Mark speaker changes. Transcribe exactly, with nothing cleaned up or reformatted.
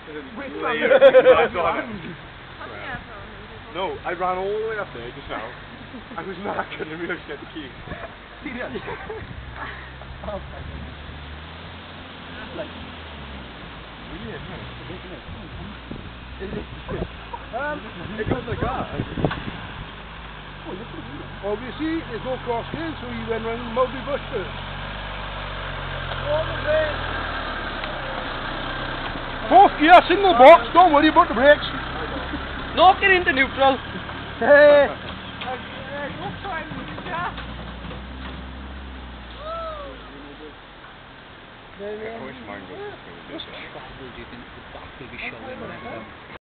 Speaker 1: No, I ran all the way up there just now. I was knackered and realised I had the key.
Speaker 2: Serious? Oh, like, weird, no? Is it?
Speaker 1: Um, it goes like that.
Speaker 3: Obviously, there's no cross here, so you went round Mulberry Bush first. Fourth gear, single box, don't worry about the brakes.
Speaker 2: Knock it into neutral.
Speaker 3: Hey!
Speaker 1: I wish mine was as good as this.
Speaker 2: Do you think the back will be showing?